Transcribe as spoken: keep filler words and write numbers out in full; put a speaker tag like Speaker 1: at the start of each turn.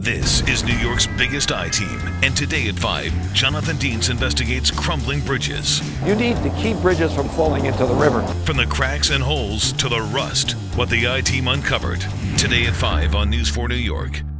Speaker 1: This is New York's biggest I-Team, and today at five, Jonathan Dienst investigates crumbling bridges.
Speaker 2: You need to keep bridges from falling into the river.
Speaker 1: From the cracks and holes to the rust, what the I-Team uncovered. Today at five on News four New York.